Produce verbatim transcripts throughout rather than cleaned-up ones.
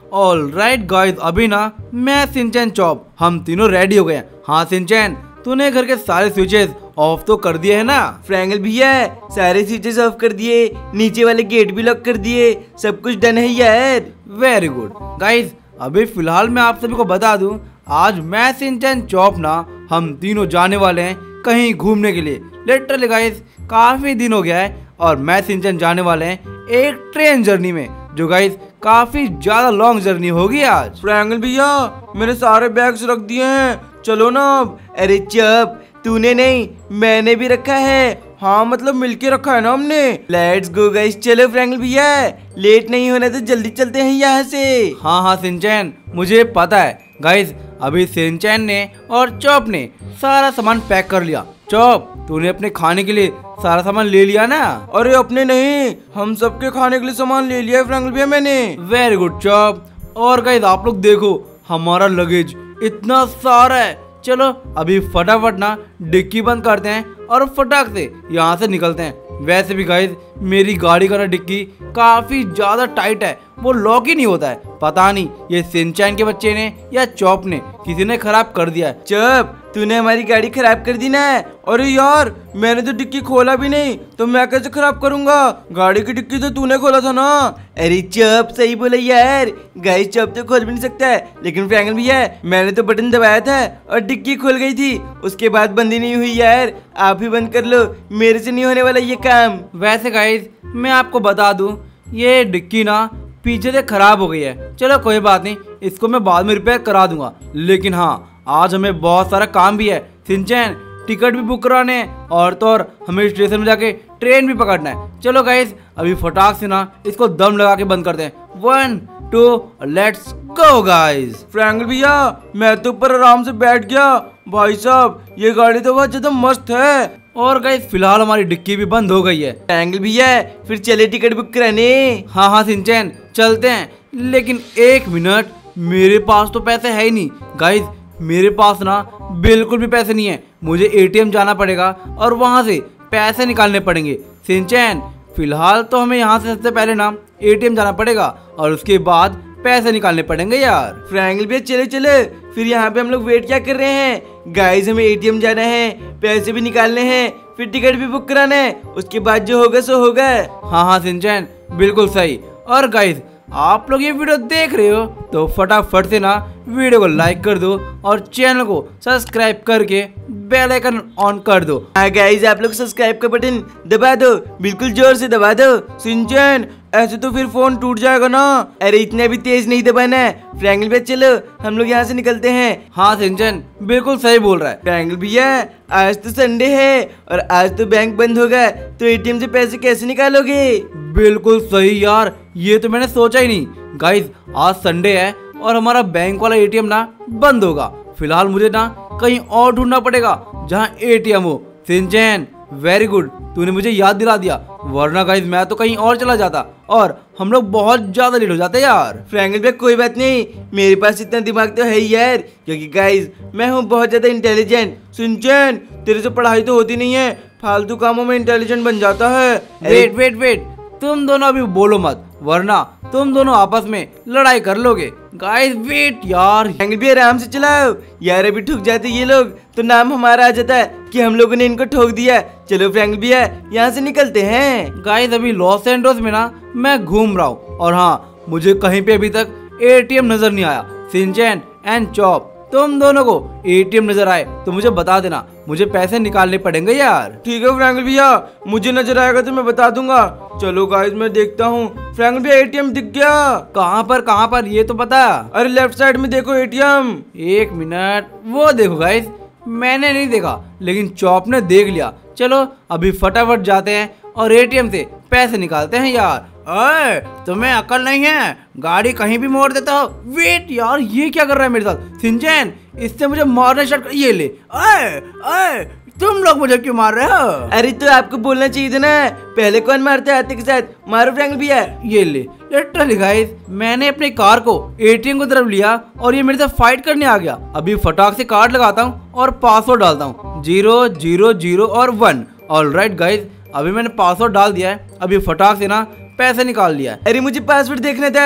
All right guys, अभी ना मैं सिंचैन चॉप हम तीनों रेडी हो गए हैं। हाँ सिंचैन, तूने घर के सारे स्विचेस ऑफ तो कर दिए है ना? फ्रैंकल भैया सारे स्विचेस ऑफ कर दिए, नीचे वाले गेट भी लॉक कर दिए, सब कुछ डन है यार। वेरी गुड गाइस, अभी फिलहाल मैं आप सभी को बता दूं, आज मैं सिंचैन चॉप ना हम तीनों जाने वाले हैं कहीं घूमने के लिए। लिटरली गाइस काफी दिन हो गया है और मैं सिंचैन जाने वाले हैं एक ट्रेन जर्नी में, जो गाइस काफी ज्यादा लॉन्ग जर्नी होगी आज। फ्रैंकल भैया मैंने सारे बैग्स रख दिए हैं, चलो ना अब। अरे चुप, तूने नहीं मैंने भी रखा है। हाँ मतलब मिलके रखा है ना हमने। लेट्स गो गाइस, चलो फ्रैंकल भैया, लेट नहीं होना तो जल्दी चलते हैं यहाँ से। हाँ हाँ सिंचैन, मुझे पता है गाइस, अभी सिंचैन ने और चॉप ने सारा सामान पैक कर लिया। चॉप, तूने अपने खाने के लिए सारा सामान ले लिया ना? अरे अपने नहीं, हम सबके खाने के लिए सामान ले लिया है फ्रैंकल भैया मैंने। Very good chop. और गाइस आप लोग देखो, हमारा लगेज इतना सारा है। चलो अभी फटाफट ना डिक्की बंद करते हैं और फटाक से यहाँ से निकलते हैं। वैसे भी गाइस मेरी गाड़ी का ना डिक्की काफी ज्यादा टाइट है, वो लॉक ही नहीं होता है। पता नहीं ये सिंचैन के बच्चे ने या चॉप ने किसी ने खराब कर दिया है। चुप, तूने हमारी गाड़ी खराब कर दी ना। अरे यार मैंने तो डिक्की खोला भी नहीं, तो मैं कैसे खराब करूंगा? गाड़ी की डिक्की तो तूने खोला था ना। अरे चुप, सही बोला यार, गाइस चुप तो खोल भी नहीं सकता है, लेकिन फ्रैंकल भैया मैंने तो बटन दबाया था और डिक्की खुल गई थी, उसके बाद बंद ही नहीं हुई यार। आप ही बंद कर लो, मेरे से नहीं होने वाला ये काम। वैसे गाइस मैं आपको बता दूं, ये डिक्की ना पीछे से खराब हो गई है। चलो कोई बात नहीं, इसको मैं बाद में रिपेयर करा दूंगा। लेकिन हाँ आज हमें बहुत सारा काम भी है। सिंचैन टिकट भी बुक कराने हैं और तो और हमें स्टेशन में जाके ट्रेन भी पकड़ना है। चलो गाइस अभी फटाक से ना इसको दम लगा के बंद करते हैं। One two let's go guys. Frankel भैया मैं तो ऊपर आराम से बैठ गया। भाई साहब ये गाड़ी तो बहुत ज्यादा मस्त है। और गाइस फिलहाल हमारी डिक्की भी बंद हो गई है। फ्रैंकल भैया फिर चले टिकट बुक कराने। हाँ हाँ सिंचैन चलते हैं, लेकिन एक मिनट, मेरे पास तो पैसे है ही नहीं। गाइस मेरे पास ना बिल्कुल भी पैसे नहीं है, मुझे एटीएम जाना पड़ेगा और वहां से पैसे निकालने पड़ेंगे। सिंचैन फिलहाल तो हमें यहाँ से सबसे पहले ना एटीएम जाना पड़ेगा और उसके बाद पैसे निकालने पड़ेंगे यार। फ्रैंकल भैया चले चले, फिर यहाँ पे हम लोग वेट क्या कर रहे हैं? गाइस हमें एटीएम जाना है, पैसे भी निकालने हैं, फिर टिकट भी बुक कराना है, उसके बाद जो होगा सो होगा। हाँ हाँ सिंचैन बिल्कुल सही। और गाइस आप लोग ये वीडियो देख रहे हो तो फटाफट से ना वीडियो को लाइक कर दो और चैनल को सब्सक्राइब करके बेल आइकन ऑन कर दो। हाँ गाइस आप लोग सब्सक्राइब का बटन दबा दो, बिल्कुल जोर से दबा दो। सिंचैन ऐसे तो फिर फोन टूट जाएगा ना। अरे इतना भी तेज नहीं दबाना है। फ्रैंकल भैया चलो हम लोग यहाँ से निकलते हैं। हाँ सिंचैन बिल्कुल सही बोल रहा है। फ्रैंकल भैया आज तो संडे है और आज तो बैंक बंद होगा, तो एटीएम से पैसे कैसे निकालोगे? बिल्कुल सही यार, ये तो मैंने सोचा ही नहीं। गाइस आज संडे है और हमारा बैंक वाला एटीएम ना बंद होगा। फिलहाल मुझे ना कहीं और ढूंढना पड़ेगा जहाँ एटीएम हो। सिंचैन वेरी गुड, तूने मुझे याद दिला दिया, वरना गाइस मैं तो कहीं और चला जाता और हम लोग बहुत ज्यादा लेट हो जाते यार। फ्रैंकल भैया कोई बात नहीं, मेरे पास इतना दिमाग तो है ही यार, क्योंकि गाइस मैं हूँ बहुत ज्यादा इंटेलिजेंट। सिंचैन तेरे से पढ़ाई तो होती नहीं है, फालतू कामों में इंटेलिजेंट बन जाता है। वेट वेट वेट, तुम दोनों अभी बोलो मत, वरना तुम दोनों आपस में लड़ाई कर लोगे। गाइस वेट यार। फ्रैंकल भैया आराम से चलाओ यार, अभी ठुक जाते ये लोग तो नाम हमारा आ जाता है कि हम लोगों ने इनको ठोक दिया। चलो फ्रैंकल भैया यहाँ से निकलते हैं। गाइस अभी लॉस एंजल्स में ना मैं घूम रहा हूँ और हाँ मुझे कहीं पे अभी तक एटीएम नजर नहीं आया। सिंचैन एंड चॉप तुम दोनों को एटीएम नजर आए तो मुझे बता देना, मुझे पैसे निकालने पड़ेंगे यार। ठीक है फ्रैंकल भैया, मुझे नजर आएगा तो मैं बता दूंगा। चलो गाइस मैं देखता हूँ। फ्रैंकल भैया एटीएम दिख गया। कहाँ पर कहाँ पर ये तो बता। अरे लेफ्ट साइड में देखो एटीएम। एक मिनट, वो देखो गाइस, मैंने नहीं देखा लेकिन चॉप ने देख लिया। चलो अभी फटाफट जाते हैं और एटीएम से पैसे निकालते हैं यार। ओए तुम्हें अकल नहीं है, गाड़ी कहीं भी मोड़ देता हो। वेट यार, ये क्या कर रहा है मेरे साथ? सिंचैन इससे मुझे मारना स्टार्ट कर। ये ले। ओए ओए तुम लोग मुझे क्यों मार रहे हो? अरे तो आपको बोलना चाहिए था ना, पहले कौन मारता है हाथी के साथ? मारो फ्रैंकल भैया। ये ले। लिटरली गाइस मैंने अपनी कार को एटीएम की तरफ लिया और ये मेरे साथ फाइट करने आ गया। अभी फटाक से कार्ड लगाता हूँ और पासवर्ड डालता हूँ, जीरो जीरो जीरो और वन। ऑल राइट गाइस अभी मैंने पासवर्ड डाल दिया है, अभी फटाक से ना पैसे निकाल लिया है। अरे मुझे पासवर्ड देखना था,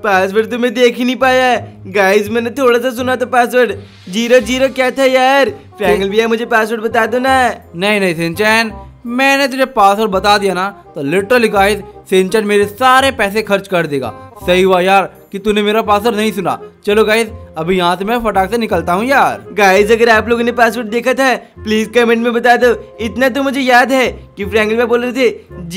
पासवर्ड तो मैं देख ही नहीं पाया गाइस। मैंने थोड़ा सा सुना था पासवर्ड। जीरो जीरो क्या था यार? फ्रैंकल भैया मुझे पासवर्ड बता दो ना। नहीं नहीं सिंचैन, मैंने तुझे पासवर्ड बता दिया ना तो लिटरली गाइस सिंचैन मेरे सारे पैसे खर्च कर देगा। सही हुआ यार कि तूने मेरा पासवर्ड नहीं सुना। चलो गाइस अभी यहाँ से मैं फटाक से निकलता हूँ यार। गाइस अगर आप लोगों ने पासवर्ड देखा था प्लीज कमेंट में बता दो। इतना तो मुझे याद है कि फ्रैंकल भैया बोल रहे थे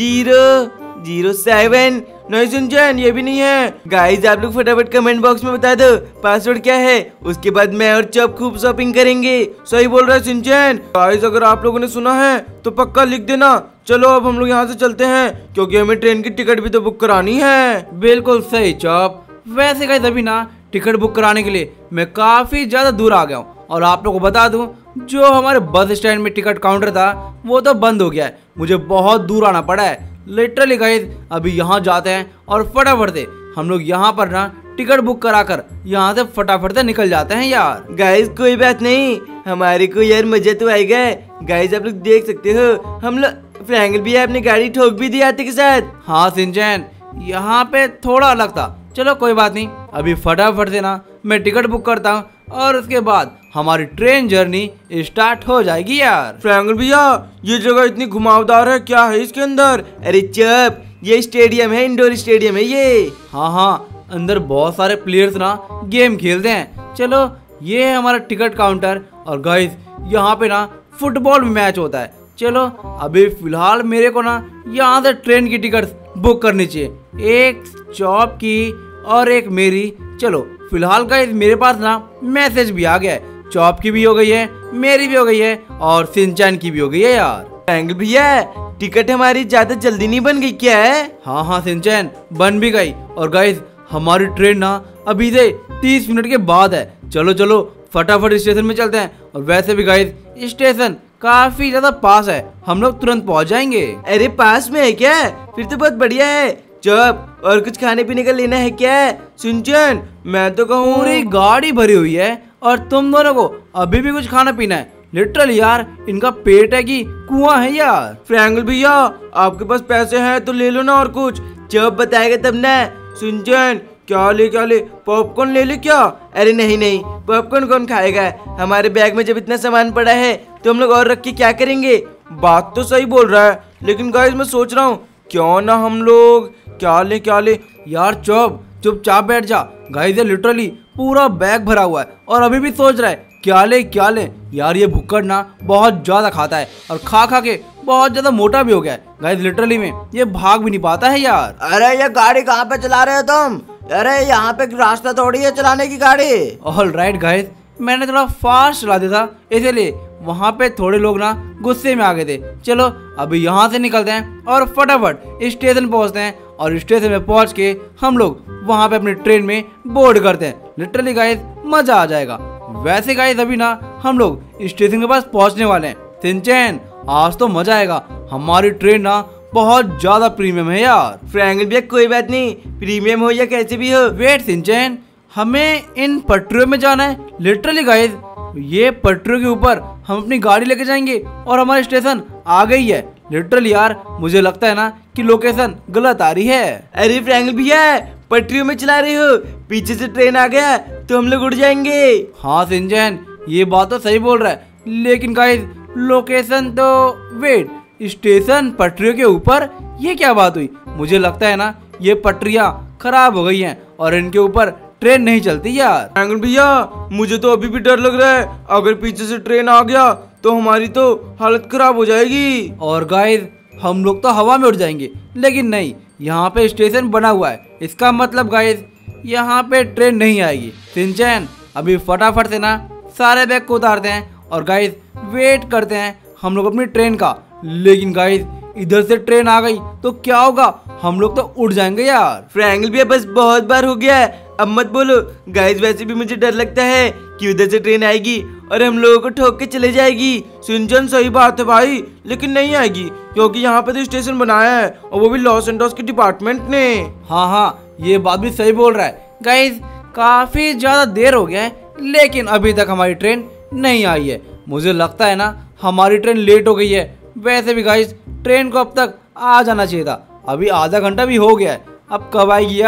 जीरो जीरो सेवन। नहीं सिंचैन ये भी नहीं है। गाइस आप लोग फटाफट कमेंट बॉक्स में बता दो पासवर्ड क्या है। उसके बाद मैं और चॉप खूब शॉपिंग करेंगे। सही बोल रहा है सिंचैन। गाइस अगर आप लोगों ने सुना है तो पक्का लिख देना। चलो अब हम लोग यहाँ से चलते हैं क्योंकि हमें ट्रेन की टिकट भी तो बुक करानी है। बिल्कुल सही चॉप। वैसे गाइस अभी ना टिकट बुक कराने के लिए मैं काफी ज्यादा दूर आ गया हूँ और आप लोगों को बता दूं जो हमारे बस स्टैंड में टिकट काउंटर था वो तो बंद हो गया है। मुझे बहुत दूर आना पड़ा है लिटरली गाइस। अभी यहाँ जाते हैं और फटाफट से हम लोग यहाँ पर ना टिकट बुक कराकर यहाँ से फटाफट से निकल जाते हैं यार। गाइस कोई बात नहीं, हमारे को यार मजा तो आएगा। गाइस आप लोग देख सकते हो हम लोग फ्रैंकल भैया अपनी गाड़ी ठोक भी दी आते के साथ। हाँ सिंचैन यहाँ पे थोड़ा अलग था। चलो कोई बात नहीं, अभी फटाफट से ना मैं टिकट बुक करता हूँ और उसके बाद हमारी ट्रेन जर्नी स्टार्ट हो जाएगी यार। फ्रैंकल भैया ये जगह इतनी घुमावदार है, क्या है इसके अंदर? अरे चुप, ये स्टेडियम है, इंडोर स्टेडियम है ये। हाँ हाँ अंदर बहुत सारे प्लेयर्स ना गेम खेलते हैं। चलो ये है हमारा टिकट काउंटर और गाइस यहाँ पे ना फुटबॉल मैच होता है। चलो अभी फिलहाल मेरे को ना यहाँ से ट्रेन की टिकट बुक करनी चाहिए, एक चॉप की और एक मेरी। चलो फिलहाल गाइस मेरे पास ना मैसेज भी आ गया है। चॉप की भी हो गई है, मेरी भी हो गई है और सिंचैन की भी हो गई है यार। फ्रैंकल भैया टिकट हमारी ज्यादा जल्दी नहीं बन गई क्या है? हाँ हाँ सिंचैन बन भी गई और गाइस हमारी ट्रेन ना अभी से तीस मिनट के बाद है। चलो चलो फटाफट स्टेशन में चलते हैं। और वैसे भी गाइस स्टेशन काफी ज्यादा पास है, हम लोग तुरंत पहुंच जाएंगे। अरे पास में है क्या? फिर तो बहुत बढ़िया है। चुप, और कुछ खाने पीने का लेना है क्या? सिंचैन मैं तो कहूँ पूरी गाड़ी भरी हुई है और तुम दोनों को अभी भी कुछ खाना पीना है। लिटरली यार इनका पेट है कि कुआं है यार। फ्रैंकल भैया आपके पास पैसे हैं तो ले लो ना और कुछ। चुप बताएगा तब ना। सिंचैन क्या ले क्या ले? पॉपकॉर्न ले ले क्या? अरे नहीं नहीं, पॉपकॉर्न कौन खाएगा? हमारे बैग में जब इतना सामान पड़ा है तो हम लोग और रख के क्या करेंगे? बात तो सही बोल रहा है लेकिन गाइस मैं सोच रहा हूँ क्यों ना हम लोग क्या ले क्या ले। यार चुप चुपचाप बैठ जा। गाइस ये लिटरली पूरा बैग भरा हुआ है और अभी भी सोच रहा है क्या ले क्या ले। यार ये भुक्कड़ ना बहुत ज्यादा खाता है और खा खा के बहुत ज्यादा मोटा भी हो गया है। गाइस लिटरली में ये भाग भी नहीं पाता है यार। अरे ये गाड़ी कहाँ पे चला रहे हो तुम? अरे यहाँ पे रास्ता थोड़ी है चलाने की गाड़ी। ऑल राइट गाइस मैंने थोड़ा फास्ट चला दिया था इसीलिए वहाँ पे थोड़े लोग ना गुस्से में आ गए थे। चलो अभी यहाँ से निकलते हैं और फटाफट स्टेशन पहुँचते हैं और स्टेशन में पहुँच के हम लोग वहाँ पे अपनी ट्रेन में बोर्ड करते हैं। लिटरली गाइस मजा आ जाएगा। वैसे गाइस अभी ना हम लोग स्टेशन के पास पहुँचने वाले हैं। सिंचैन आज तो मजा आएगा, हमारी ट्रेन ना बहुत ज्यादा प्रीमियम है यार। फ्रैंकल भैया कोई बात नहीं, प्रीमियम हो या कैसे भी हो। वेट सिंचैन हमें इन पटरियों में जाना है। लिटरली गाइस ये पटरियों के ऊपर हम अपनी गाड़ी लेके जाएंगे और हमारा स्टेशन आ गई है। लिटरली यार मुझे लगता है ना कि लोकेशन गलत आ रही है। अरे फ्रैंकल भैया पटरियों में चला रहे हो, पीछे से ट्रेन आ गया तो हम लोग उड़ जाएंगे। हाँ सिंचैन ये बात तो सही बोल रहा है लेकिन गाइस लोकेशन तो वेट स्टेशन पटरियों के ऊपर, ये क्या बात हुई? मुझे लगता है ना ये पटरियाँ खराब हो गई हैं और इनके ऊपर ट्रेन नहीं चलती यार। फ्रैंकल भैया मुझे तो अभी भी डर लग रहा है, अगर पीछे से ट्रेन आ गया तो हमारी तो हालत खराब हो जाएगी। और गाइस हम लोग तो हवा में उड़ जाएंगे लेकिन नहीं, यहाँ पे स्टेशन बना हुआ है, इसका मतलब गाइस यहाँ पे ट्रेन नहीं आएगी। सिंचैन अभी फटाफट से ना सारे बैग को उतारते हैं और गाइस वेट करते हैं हम लोग अपनी ट्रेन का। लेकिन गाइस इधर से ट्रेन आ गई तो क्या होगा? हम लोग तो उड़ जाएंगे यार। फ्रैंकल भैया बस बहुत बार हो गया है, अब मत बोलो। गाइस वैसे भी मुझे डर लगता है कि उधर से ट्रेन आएगी और हम लोगों को ठोक के चले जाएगी। सिंचन सही बात है भाई, लेकिन नहीं आएगी क्योंकि यहाँ पे तो स्टेशन बनाया है और वो भी लॉस एंटोस के डिपार्टमेंट ने। हाँ हाँ ये बात भी सही बोल रहा है। गाइस काफी ज्यादा देर हो गया है लेकिन अभी तक हमारी ट्रेन नहीं आई है। मुझे लगता है ना हमारी ट्रेन लेट हो गई है। वैसे भी गाइस ट्रेन को अब तक आ जाना चाहिए था, अभी आधा घंटा भी हो गया है, अब कब आएगी यार?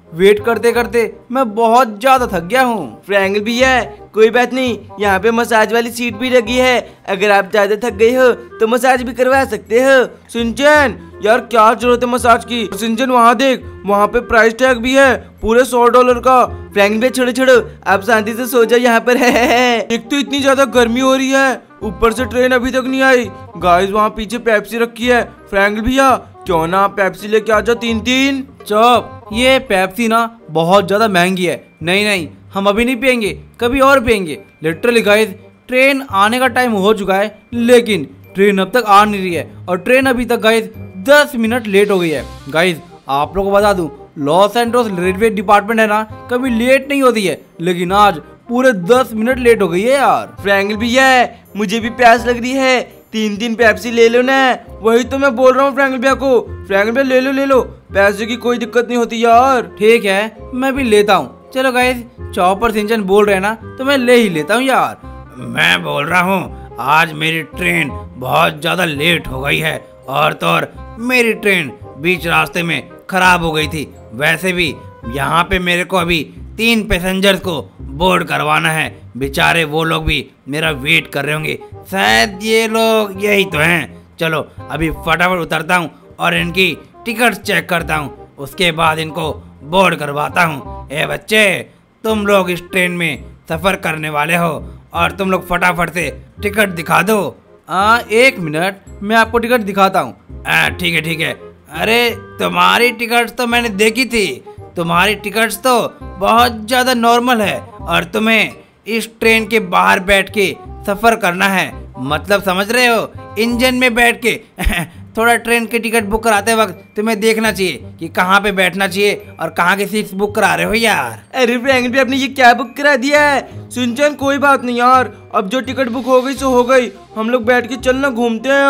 वेट करते करते मैं बहुत ज्यादा थक गया हूँ। फ्रैंकल भैया कोई बात नहीं, यहाँ पे मसाज वाली सीट भी लगी है, अगर आप ज्यादा थक गए हो तो मसाज भी करवा सकते हो। सिंचन यार क्या जरूरत है मसाज की। सिंचन वहाँ देख, वहाँ पे प्राइस टैग भी है पूरे सौ डॉलर का। फ्रैंकल भैया छोड़ो छोड़ो, आप शांति से सो जाओ, यहाँ पर है। एक तो इतनी ज्यादा गर्मी हो रही है, ऊपर से ट्रेन अभी तक नहीं आई। गाइस वहाँ पीछे पेप्सी रखी है, फ्रैंकल भैया क्यों ना पेप्सी लेके आ जाओ तीन तीन। चुप, ये पेप्सी ना बहुत ज्यादा महंगी है, नहीं नहीं हम अभी नहीं पियेंगे, कभी और पियेंगे। लिटरली गाइस ट्रेन आने का टाइम हो चुका है, लेकिन ट्रेन अब तक आ नहीं रही है, और ट्रेन अभी तक गाइस दस मिनट लेट हो गई है। गाइस आप लोगों को बता दूं, लॉस एंजल्स रेलवे डिपार्टमेंट है ना, कभी लेट नहीं होती है, लेकिन आज पूरे दस मिनट लेट हो गई है यार। फ्रैंकल भैया मुझे भी प्यास लग रही है, तीन तीन पेप्सी ले लो ना। वही तो मैं बोल रहा हूँ फ्रैंकल भैया को, फ्रैंकल भैया ले लो ले लो, पैसे की कोई दिक्कत नहीं होती यार। ठीक है मैं भी लेता हूँ। चलो गाइस चॉपर सिंचन बोल रहे हैं ना, तो मैं ले ही लेता हूँ यार। मैं बोल रहा हूँ आज मेरी ट्रेन बहुत ज्यादा लेट हो गई है, और तो और मेरी ट्रेन बीच रास्ते में खराब हो गई थी। वैसे भी यहाँ पे मेरे को अभी तीन पैसेंजर्स को बोर्ड करवाना है, बेचारे वो लोग भी मेरा वेट कर रहे होंगे, शायद ये लोग यही तो हैं। चलो अभी फटाफट उतरता हूँ और इनकी टिकट चेक करता हूँ, उसके बाद इनको बोर्ड करवाता हूँ। ए बच्चे, तुम लोग इस ट्रेन में सफ़र करने वाले हो, और तुम लोग फटाफट से टिकट दिखा दो। आ, एक मिनट मैं आपको टिकट दिखाता हूँ। ठीक है ठीक है। अरे तुम्हारी टिकट तो मैंने देखी थी, तुम्हारी टिकट्स तो बहुत ज़्यादा नॉर्मल है, और तुम्हें इस ट्रेन के बाहर बैठ के सफ़र करना है, मतलब समझ रहे हो, इंजन में बैठ के। थोड़ा ट्रेन की टिकट बुक कराते वक्त तुम्हें देखना चाहिए कि कहाँ पे बैठना चाहिए और कहाँ की सीट्स बुक करा रहे हो यार। अरे फ्रैंकल भैया आपने ये क्या बुक करा दिया है। सिंचन कोई बात नहीं यार, अब जो टिकट बुक हो गई सो हो गई, हम लोग बैठ के चलना घूमते हैं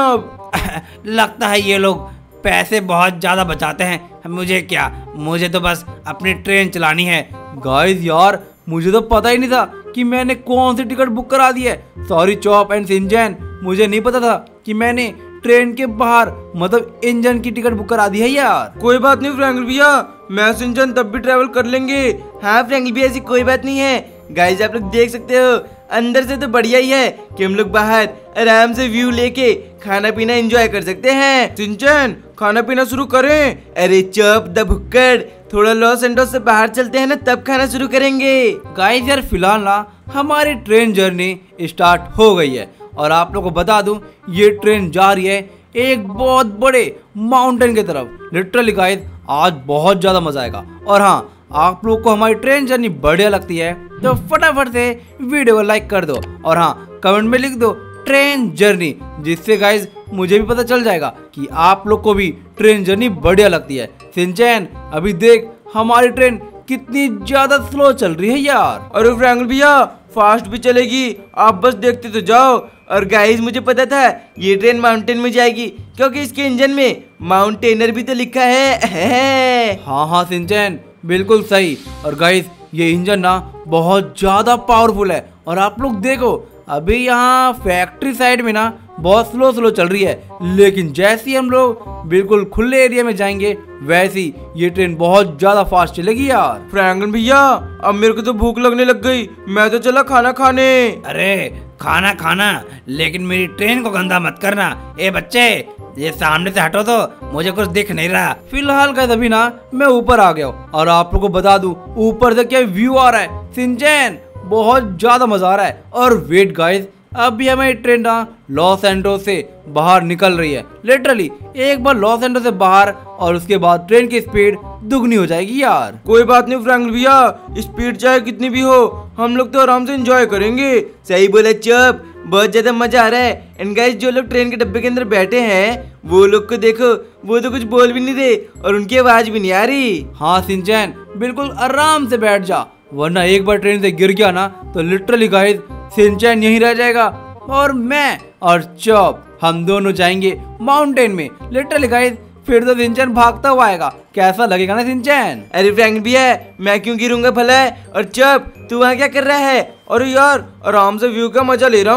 अब। लगता है ये लोग पैसे बहुत ज़्यादा बचाते हैं, मुझे क्या, मुझे तो बस अपनी ट्रेन चलानी है। गाइस यार मुझे तो पता ही नहीं था कि मैंने कौन सी टिकट बुक करा दी है। सॉरी चॉप एंड सिंचन, मुझे नहीं पता था कि मैंने ट्रेन के बाहर मतलब इंजन की टिकट बुक करा दी है यार। कोई बात नहीं फ्रैंकल भैया, मैं सिंचन तब भी ट्रैवल कर लेंगे। हाँ फ्रैंकल भैया ऐसी कोई बात नहीं है। गाइस आप लोग देख सकते हो, अंदर से तो बढ़िया ही है कि हम लोग बाहर आराम से व्यू लेके खाना पीना एंजॉय कर सकते हैं। सिंचन खाना पीना शुरू करें। अरे चॉप द भुक्कड़, थोड़ा लॉस एंजल्स से बाहर चलते हैं ना, तब खाना शुरू करेंगे। गाइस यार फिलहाल ना हमारी ट्रेन जर्नी स्टार्ट हो गई है, और आप लोगों को बता दूं ये ट्रेन जा रही है एक बहुत बड़े माउंटेन की तरफ। लिटरली गाइस आज बहुत ज़्यादा मजा आएगा। और हाँ, आप लोग को हमारी ट्रेन जर्नी बढ़िया लगती है तो फटाफट से वीडियो को लाइक कर दो, और हाँ कमेंट में लिख दो ट्रेन जर्नी, जिससे गाइस मुझे भी पता चल जाएगा कि आप लोग को भी ट्रेन जर्नी बढ़िया लगती है। सिंचन अभी देख हमारी ट्रेन कितनी ज्यादा स्लो चल रही है यार। अरे फ्रैंकल भैया फास्ट भी चलेगी, आप बस देखते तो जाओ। और गाइस मुझे पता था ये ट्रेन माउंटेन में जाएगी, क्योंकि इसके इंजन में माउंटेनर भी तो लिखा है। हाँ हाँ सिंचन बिल्कुल सही। और गाइस ये इंजन ना बहुत ज्यादा पावरफुल है, और आप लोग देखो अभी यहाँ फैक्ट्री साइड में ना बहुत स्लो स्लो चल रही है, लेकिन जैसे ही हम लोग बिल्कुल खुले एरिया में जाएंगे वैसी ये ट्रेन बहुत ज्यादा फास्ट चलेगी यार। फ्रैंकल भैया अब मेरे को तो भूख लगने लग गई, मैं तो चला खाना खाने। अरे खाना खाना, लेकिन मेरी ट्रेन को गंदा मत करना। ए बच्चे, ये सामने से हटो तो मुझे कुछ दिख नहीं रहा। फिलहाल का अभी ना मैं ऊपर आ गया हूँ, और आप लोग को बता दूं ऊपर से क्या व्यू आ रहा है। सिंचन बहुत ज्यादा मजा आ रहा है। और वेट गाइस, अभी हमारी ट्रेन ना लॉस एंजल्स से बाहर निकल रही है। लिटरली एक बार लॉस एंजल्स से बाहर, और उसके बाद ट्रेन की स्पीड दुगनी हो जाएगी यार। कोई बात नहीं फ्रैंकल भैया, स्पीड चाहे कितनी भी हो हम लोग तो आराम से एंजॉय करेंगे। सही बोले चप, बहुत ज्यादा मजा आ रहा है। एंड गाइस जो लोग ट्रेन के डब्बे के अंदर बैठे हैं वो लोग को देखो, वो तो कुछ बोल भी नहीं रहे और उनकी आवाज भी नहीं आ रही। हाँ सिंचन बिल्कुल आराम से बैठ जा, वरना एक बार ट्रेन से गिर गया ना तो लिटरली गाइस सिंचन यहीं रह जाएगा, और मैं और चॉप हम दोनों जाएंगे माउंटेन में। लिटरली गाइस फिर तो सिंचन भागता हुआ आएगा, कैसा लगेगा ना सिंचन। अरे फ्रैंकल भैया मैं क्यों गिरूंगा भला है। और चप तू वहाँ क्या कर रहा है। और यार आराम से व्यू का मजा ले रहा हूँ।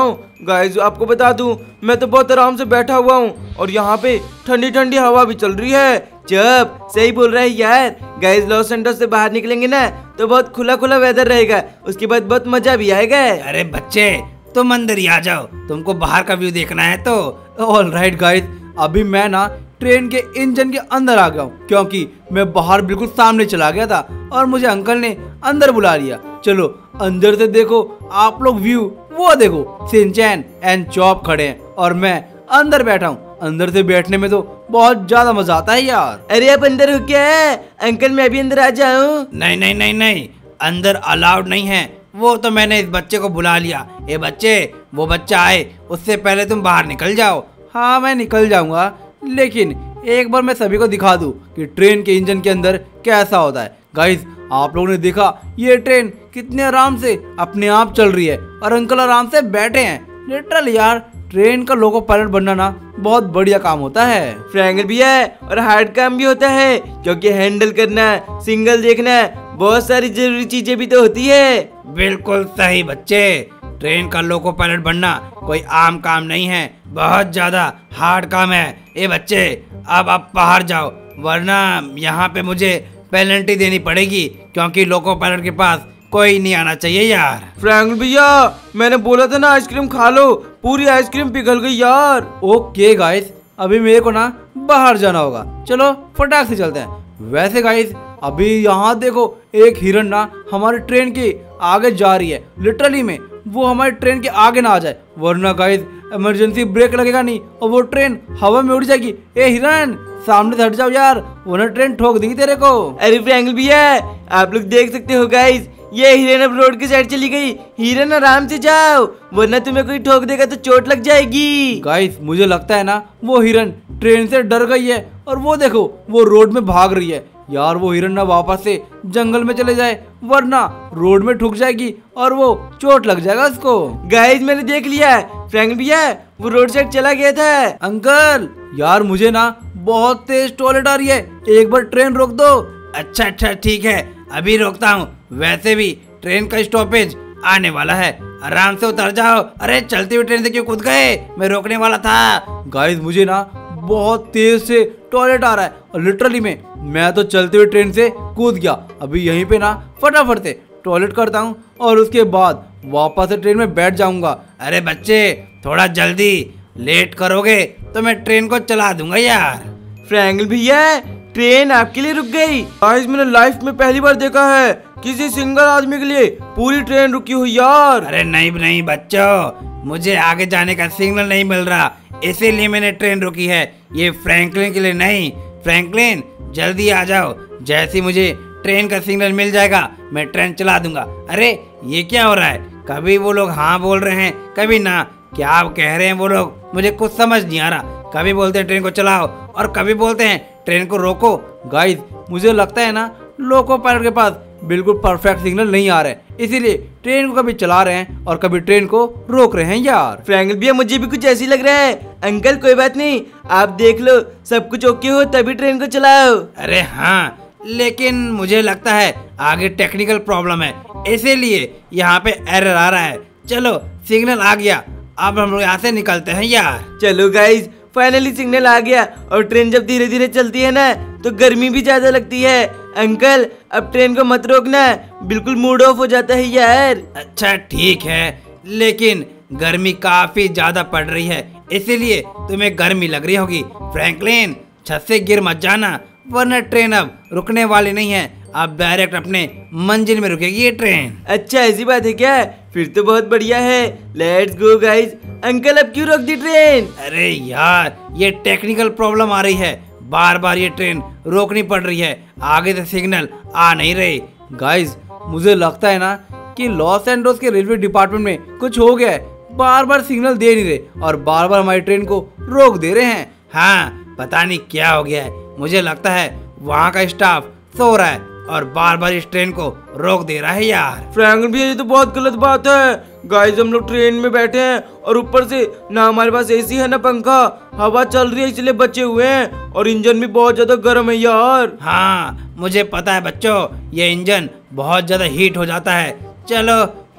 गाइस आपको बता दूं, मैं तो बहुत आराम से बैठा हुआ हूँ और यहाँ पे ठंडी ठंडी हवा भी चल रही है। चुप, सही बोल रहा है यार। गाइस लॉस एंजल्स से बाहर निकलेंगे ना तो बहुत खुला खुला वेदर रहेगा, उसके बाद बहुत मजा भी आएगा। अरे बच्चे तुम अंदर ही आ जाओ, तुमको बाहर का व्यू देखना है तो। ऑल राइट गाइस, अभी मैं ना ट्रेन के इंजन के अंदर आ गया हूँ क्योंकि मैं बाहर बिल्कुल सामने चला गया था और मुझे अंकल ने अंदर बुला लिया। चलो अंदर से देखो आप लोग व्यू, वो देखो शिनचैन एंड चॉप खड़े हैं और मैं अंदर बैठा हूँ। अंदर से बैठने में तो बहुत ज्यादा मजा आता है यार। अरे आप अंदर हो क्या? अंकल मैं भी अंदर आ जाऊँ? नहीं नहीं नहीं नहीं, अंदर अलाउड नहीं है। वो तो मैंने इस बच्चे को बुला लिया। ये बच्चे, वो बच्चा आए उससे पहले तुम बाहर निकल जाओ। हाँ मैं निकल जाऊंगा, लेकिन एक बार मैं सभी को दिखा दूं कि ट्रेन के इंजन के अंदर कैसा होता है। गाइस आप लोगों ने देखा ये ट्रेन कितने आराम से अपने आप चल रही है और अंकल आराम से बैठे हैं। लिटरली यार ट्रेन का लोको पायलट बनना ना बहुत बढ़िया काम होता है। फ्रैंकल भी है और हार्ड काम भी होता है क्योंकि हैंडल करना, सिग्नल देखना, बहुत सारी जरूरी चीजें भी तो होती है। बिल्कुल सही बच्चे, ट्रेन का लोको पायलट बनना कोई आम काम नहीं है, बहुत ज्यादा हार्ड काम है। ये बच्चे अब आप बाहर जाओ वरना यहाँ पे मुझे पेनल्टी देनी पड़ेगी क्योंकि लोको पायलट के पास कोई नहीं आना चाहिए यार। फ्रैंकल भैया मैंने बोला था ना आइसक्रीम खा लो, पूरी आइसक्रीम पिघल गई यार। ओके गाइस, अभी मेरे को ना बाहर जाना होगा, चलो फटाक से चलते हैं। वैसे गाइस अभी यहाँ देखो एक हिरन ना हमारी ट्रेन के आगे जा रही है। लिटरली में वो हमारी ट्रेन के आगे ना आ जाए वरना गाइस इमरजेंसी ब्रेक लगेगा नहीं और वो ट्रेन हवा में उड़ जाएगी। ए हिरन सामने से हट जाओ यार, वरना ट्रेन ठोक देगी तेरे को। अरे फ्रैंकल भैया आप लोग देख सकते हो गाइस, ये हिरन अब रोड की साइड चली गई। हिरन आराम से जाओ वरना तुम्हें कोई ठोक देगा तो चोट लग जाएगी। गाइस मुझे लगता है ना वो हिरन ट्रेन से डर गई है और वो देखो वो रोड में भाग रही है। यार वो हिरन ना वापस से जंगल में चले जाए वरना रोड में ठुक जाएगी और वो चोट लग जाएगा उसको। गाइस मैंने देख लिया, फ्रैंकल भैया वो रोड साइड चला गया था। अंकल यार मुझे ना बहुत तेज टॉयलेट आ रही है, एक बार ट्रेन रोक दो। अच्छा अच्छा ठीक है, अभी रोकता हूँ। वैसे भी ट्रेन का स्टॉपेज आने वाला है, आराम से उतर जाओ। अरे चलती हुई ट्रेन से क्यों कूद गए, मैं रोकने वाला था। गाइस मुझे ना बहुत तेज से टॉयलेट आ रहा है और लिटरली में मैं तो चलते हुए ट्रेन से कूद गया। अभी यहीं पे ना फटाफट से टॉयलेट करता हूँ और उसके बाद वापस से ट्रेन में बैठ जाऊंगा। अरे बच्चे थोड़ा जल्दी, लेट करोगे तो मैं ट्रेन को चला दूंगा यार। फ्रैंकल भैया ट्रेन आपके लिए रुक गई। गाइस मैंने लाइफ में पहली बार देखा है किसी सिंगल आदमी के लिए पूरी ट्रेन रुकी हुई यार। अरे नहीं नहीं बच्चों, मुझे आगे जाने का सिग्नल नहीं मिल रहा इसीलिए मैंने ट्रेन रोकी है, ये फ्रैंकलिन के लिए नहीं। फ्रैंकलिन जल्दी आ जाओ, जैसे मुझे ट्रेन का सिग्नल मिल जाएगा मैं ट्रेन चला दूंगा। अरे ये क्या हो रहा है, कभी वो लोग हाँ बोल रहे हैं कभी ना, क्या आप कह रहे हैं वो लोग, मुझे कुछ समझ नहीं आ रहा। कभी बोलते हैं ट्रेन को चलाओ और कभी बोलते हैं ट्रेन को रोको। गाइस मुझे लगता है ना लोको पायलट के पास बिल्कुल परफेक्ट सिग्नल नहीं आ रहे हैं, इसीलिए ट्रेन को कभी चला रहे हैं और कभी ट्रेन को रोक रहे हैं यार। फ्रैंकल भैया मुझे भी कुछ ऐसी लग रहा है। अंकल कोई बात नहीं, आप देख लो सब कुछ ओके हो तभी ट्रेन को चलाओ। अरे हाँ, लेकिन मुझे लगता है आगे टेक्निकल प्रॉब्लम है इसीलिए यहाँ पे एरर आ रहा है। चलो सिग्नल आ गया, अब हम लोग यहाँ से निकलते हैं यार। चलो गाइस फाइनली सिग्नल आ गया और ट्रेन जब धीरे धीरे चलती है ना तो गर्मी भी ज्यादा लगती है। अंकल अब ट्रेन को मत रोकना, बिल्कुल मूड ऑफ हो जाता है यार। अच्छा ठीक है, लेकिन गर्मी काफी ज्यादा पड़ रही है इसीलिए तुम्हें गर्मी लग रही होगी। फ्रैंकलिन छत से गिर मत जाना वरना ट्रेन अब रुकने वाली नहीं है, अब डायरेक्ट अपने मंजिल में रुकेगी ये ट्रेन। अच्छा ऐसी बात है क्या, फिर तो बहुत बढ़िया है, लेट्स गो गाइस। अंकल अब क्यों रोक दी ट्रेन? अरे यार ये टेक्निकल प्रॉब्लम आ रही है, बार बार ये ट्रेन रोकनी पड़ रही है, आगे से सिग्नल आ नहीं रहे। गाइस मुझे लगता है ना कि लॉस एंजल्स के रेलवे डिपार्टमेंट में कुछ हो गया है, बार बार सिग्नल दे नहीं रहे और बार बार हमारी ट्रेन को रोक दे रहे हैं। हाँ पता नहीं क्या हो गया है, मुझे लगता है वहाँ का स्टाफ सो रहा है और बार बार इस ट्रेन को रोक दे रहा है यार। फ्रैंकल भैया ये तो बहुत गलत बात है। गाइस हम लोग ट्रेन में बैठे हैं और ऊपर से ना हमारे पास एसी है ना पंखा, हवा चल रही है इसलिए बचे हुए हैं और इंजन भी बहुत ज्यादा गर्म है यार। हाँ मुझे पता है बच्चों, ये इंजन बहुत ज्यादा हीट हो जाता है। चलो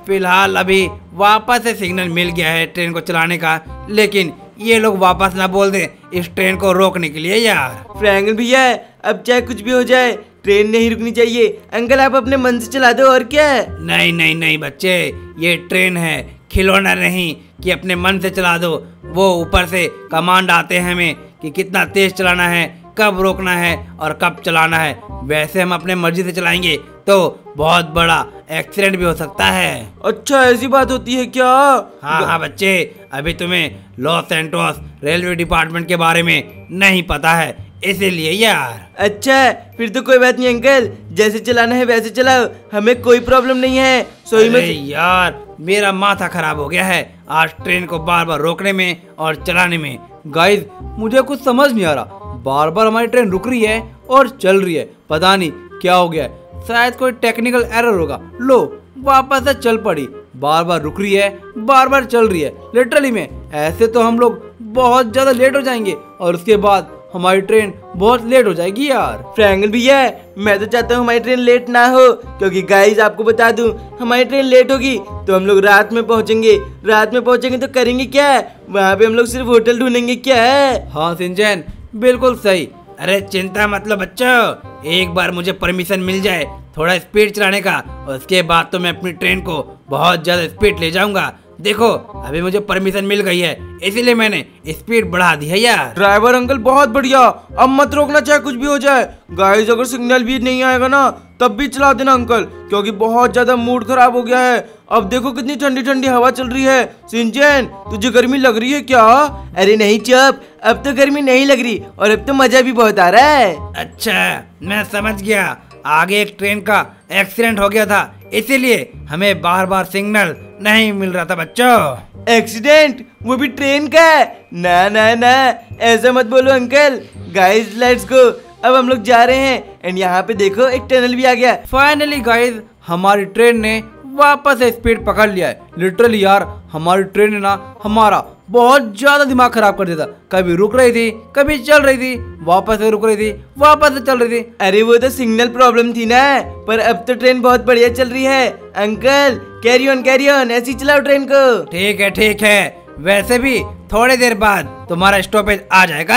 फिलहाल अभी वापस से सिग्नल मिल गया है ट्रेन को चलाने का, लेकिन ये लोग वापस ना बोल दे इस ट्रेन को रोकने के लिए यार। फ्रैंकलिन भैया अब चाहे कुछ भी हो जाए ट्रेन नहीं रुकनी चाहिए। अंकल आप अपने मन से चला दो और क्या। नहीं नहीं नहीं बच्चे, ये ट्रेन है, खिलौना नहीं कि अपने मन से चला दो। वो ऊपर से कमांड आते हैं हमें कि कितना तेज चलाना है, कब रोकना है और कब चलाना है। वैसे हम अपने मर्जी से चलाएंगे तो बहुत बड़ा एक्सीडेंट भी हो सकता है। अच्छा ऐसी बात होती है क्या? हाँ हाँ बच्चे, अभी तुम्हें लॉस एंटोस रेलवे डिपार्टमेंट के बारे में नहीं पता है, इसीलिए यार। अच्छा फिर तो कोई बात नहीं अंकल, जैसे चलाना है वैसे चलाओ, हमें कोई प्रॉब्लम नहीं है। सोई में यार मेरा माथा खराब हो गया है आज ट्रेन को बार बार रोकने में और चलाने में। गाइस मुझे कुछ समझ नहीं आ रहा, बार बार हमारी ट्रेन रुक रही है और चल रही है, पता नहीं क्या हो गया है। शायद कोई टेक्निकल एरर होगा। लो वापस से चल पड़ी, बार बार रुक रही है, बार बार चल रही है। लिटरली में ऐसे तो हम लोग बहुत ज्यादा लेट हो जाएंगे और उसके बाद हमारी ट्रेन बहुत लेट हो जाएगी यार। फ्रैंकलिन भैया मैं तो चाहता हूँ हमारी ट्रेन लेट ना हो, क्योंकि गाइस आपको बता दूं हमारी ट्रेन लेट होगी तो हम लोग रात में पहुँचेंगे। रात में पहुँचेंगे तो करेंगे क्या? वहाँ पे हम लोग सिर्फ होटल ढूंढेंगे क्या है? हाँ सिंचन बिल्कुल सही। अरे चिंता मत लो बच्चों, एक बार मुझे परमिशन मिल जाए थोड़ा स्पीड चलाने का, उसके बाद तो मैं अपनी ट्रेन को बहुत ज्यादा स्पीड ले जाऊंगा। देखो अभी मुझे परमिशन मिल गई है, इसीलिए मैंने स्पीड बढ़ा दी है यार। ड्राइवर अंकल बहुत बढ़िया, अब मत रोकना चाहे कुछ भी हो जाए। गाइस अगर सिग्नल भी नहीं आएगा ना तब भी चला देना अंकल, क्योंकि बहुत ज्यादा मूड खराब हो गया है। अब देखो कितनी ठंडी ठंडी हवा चल रही है। सिंचन तुझे गर्मी लग रही है क्या? अरे नहीं चुप, अब तो गर्मी नहीं लग रही और अब तो मजा भी बहुत आ रहा है। अच्छा मैं समझ गया, आगे एक ट्रेन का एक्सीडेंट हो गया था, इसीलिए हमें बार बार सिग्नल नहीं मिल रहा था बच्चों। एक्सीडेंट? वो भी ट्रेन का? ना ना ना ऐसा मत बोलो अंकल। गाइस लेट्स गो, अब हम लोग जा रहे हैं। एंड यहाँ पे देखो एक टनल भी आ गया। फाइनली गाइस हमारी ट्रेन ने वापस से स्पीड पकड़ लिया है। लिटरली यार हमारी ट्रेन ने ना हमारा बहुत ज्यादा दिमाग खराब कर दिया था। कभी रुक रही थी, कभी चल रही थी, वापस से रुक रही थी, वापस से चल रही थी। अरे वो तो सिग्नल प्रॉब्लम थी ना, पर अब तो ट्रेन बहुत बढ़िया चल रही है। Uncle carry on carry on, ऐसी चलाओ ट्रेन को। ठीक है ठीक है, वैसे भी थोड़ी देर बाद तुम्हारा स्टॉपेज आ जाएगा।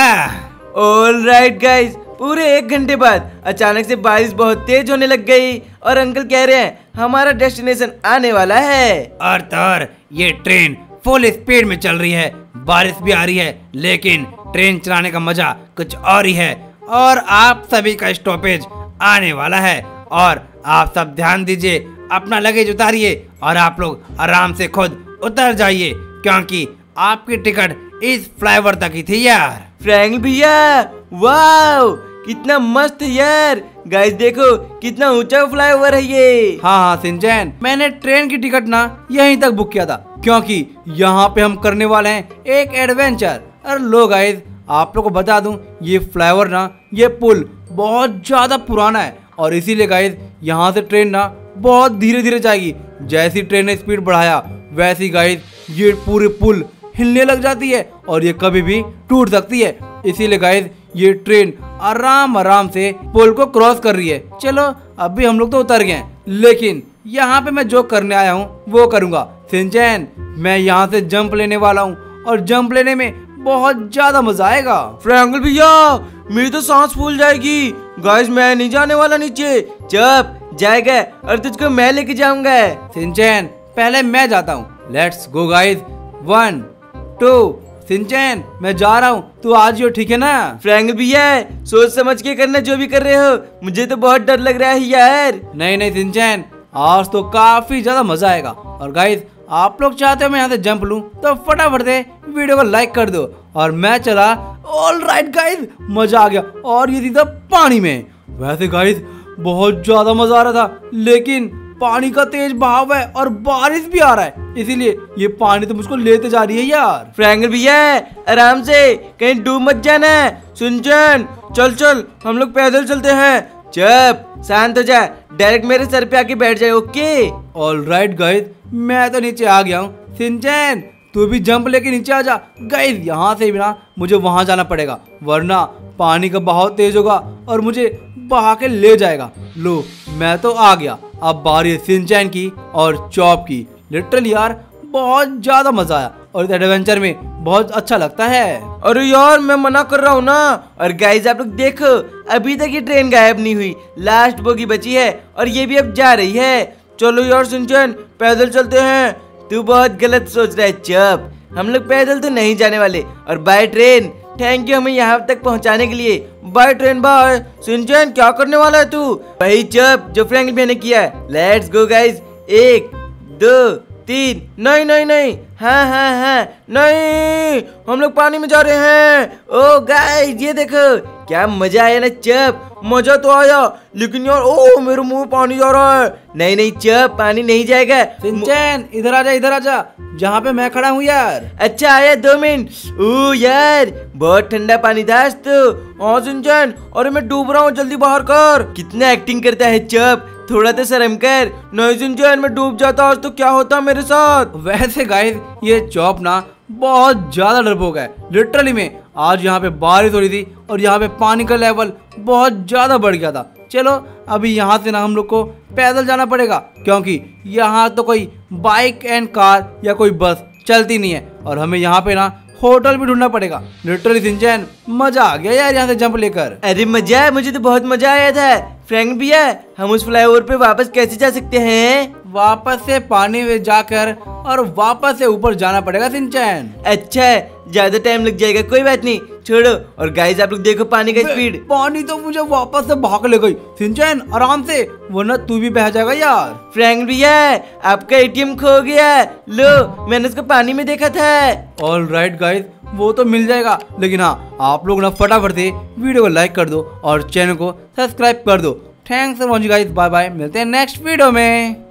ऑल राइट गाइस, पूरे एक घंटे बाद अचानक से बारिश बहुत तेज होने लग गई और अंकल कह रहे हैं हमारा डेस्टिनेशन आने वाला है। और तो और ये ट्रेन फुल स्पीड में चल रही है, बारिश भी आ रही है, लेकिन ट्रेन चलाने का मजा कुछ और ही है। और आप सभी का स्टॉपेज आने वाला है और आप सब ध्यान दीजिए, अपना लगेज उतारिए और आप लोग आराम से खुद उतर जाइए, क्योंकि आपकी टिकट इस फ्लाईओवर तक ही थी यार। फ्रैंकलिन भैया वाओ कितना मस्त है यार। गाइस देखो कितना ऊंचा फ्लाईओवर है ये। हाँ हाँ सिंचन, मैंने ट्रेन की टिकट ना यहीं तक बुक किया था, क्योंकि यहाँ पे हम करने वाले हैं एक एडवेंचर। और लो गाइस आप लोग को बता दूं, ये फ्लाईओवर ना, ये पुल बहुत ज्यादा पुराना है और इसीलिए गाइस यहाँ से ट्रेन ना बहुत धीरे धीरे जाएगी। जैसी ट्रेन ने स्पीड बढ़ाया वैसी गाइस ये पूरे पुल हिलने लग जाती है और ये कभी भी टूट सकती है। इसीलिए गाइस ये ट्रेन आराम आराम से पुल को क्रॉस कर रही है। चलो अभी हम लोग तो उतर गए हैं, लेकिन यहाँ पे मैं जो करने आया हूँ वो करूँगा। सिंचन मैं यहाँ से जंप लेने वाला हूँ और जंप लेने में बहुत ज्यादा मजा आएगा। फ्रैंकलिन भैया मेरी तो सांस फूल जाएगी। गाइस मैं नहीं जाने वाला नीचे, चुप जाएगा और तुझको मैं लेके जाऊंगा। सिंचन पहले मैं जाता हूँ। Let's go guys, one two. Shinchan मैं जा रहा हूँ, तू आ जियो, ठीक है ना? फ्रैंकलिन भैया सोच समझ के करना जो भी कर रहे हो, मुझे तो बहुत डर लग रहा है यार। नहीं नहीं सिंचन, आज तो काफी ज्यादा मजा आएगा। और गाइस आप लोग चाहते हो मैं यहाँ से जंप लूं तो फटाफट से वीडियो को लाइक कर दो। और मैं चला। ऑल राइट गाइस मजा आ गया और ये सीधा पानी में। वैसे गाइस बहुत ज्यादा मजा आ रहा था, लेकिन पानी का तेज बहाव है और बारिश भी आ रहा है, इसीलिए ये पानी तो मुझको लेते जा रही है यार। फ्रैंकलिन भैया आराम से, कहीं डूब मत जाना। सुनचन चल चल हम लोग पैदल चलते हैं। चुप शांत हो जा, डायरेक्ट मेरे सर पे आके बैठ जाए, ओके? ऑल राइट गाइस मैं तो नीचे आ गया हूँ। सिंचन तू भी जंप लेके नीचे आ जा। गाइस यहाँ से भी ना मुझे वहां जाना पड़ेगा, वरना पानी का बहाव तेज होगा और मुझे बहा के ले जाएगा। लो मैं तो आ गया, अब बारी है सिंचन की और चॉप की। लिटरली यार बहुत ज्यादा मजा आया और इस एडवेंचर में बहुत अच्छा लगता है। अरे यार मैं मना कर रहा हूँ ना। और गाइस आप लोग देखो, अभी तक ये ट्रेन गायब नहीं हुई, लास्ट बोगी बची है और ये भी अब जा रही है। चलो यार सिंचन पैदल चलते हैं। तू बहुत गलत सोच रहा है चप, हम लोग पैदल तो नहीं जाने वाले। और बाय ट्रेन, थैंक यू हमें यहाँ तक पहुँचाने के लिए। By train bye. सिंचन क्या करने वाला है तू? वही चप जो फ्रैंक मैंने किया है। लेट्स गो गाइस, एक दो तीन। नहीं नहीं नहीं, हाँ हाँ हाँ, नहीं हम लोग पानी में जा रहे हैं। ओ गाइस ये देखो क्या मजा आया ना चप। मजा तो आया लेकिन यार ओ मेरे मुंह में पानी जा रहा है। नहीं नहीं चप, पानी नहीं जाएगा। सिंचन इधर आजा, इधर आजा, जहाँ पे मैं खड़ा हूँ यार। अच्छा आया दो मिनट। ओ यार बहुत ठंडा पानी था आज तो। हाँ सिंचन, अरे मैं डूब रहा हूँ, जल्दी बाहर कर। कितना एक्टिंग करता है चप, थोड़ा तो शर्म कर। नहीं सिंचन मैं डूब जाता आज तो क्या होता मेरे साथ। वैसे गाइस ये चॉप ना बहुत ज्यादा डरपोक है लिटरली में। आज यहाँ पे बारिश हो रही थी और यहाँ पे पानी का लेवल बहुत ज्यादा बढ़ गया था। चलो अभी यहाँ से ना हम लोग को पैदल जाना पड़ेगा क्योंकि यहाँ तो कोई बाइक एंड कार या कोई बस चलती नहीं है और हमें यहाँ पे ना होटल भी ढूंढना पड़ेगा। लिटरली सिंचन मजा आ गया यार यहाँ से जंप लेकर। अरे मजा है, मुझे तो बहुत मजा आया था। फ्रैंक भैया हम उस फ्लाईओवर पे वापस कैसे जा सकते हैं? वापस से पानी में जाकर और वापस से ऊपर जाना पड़ेगा सिंचन। अच्छा है, ज्यादा टाइम लग जाएगा, कोई बात नहीं छोड़ो। और गाइस आप लोग देखो पानी का स्पीड। पानी तो मुझे वापस से भाग ले गई। सिंचन आराम से, वरना तू भी बह जाएगा यार। फ्रैंक भैया आपका एटीएम खो गया, लो मैंने उसको पानी में देखा था। ऑल राइट गाइस, वो तो मिल जाएगा, लेकिन हाँ आप लोग ना फटाफट से वीडियो को लाइक कर दो और चैनल को सब्सक्राइब कर दो। Thanks for watching guys, bye bye, मिलते हैं नेक्स्ट वीडियो में।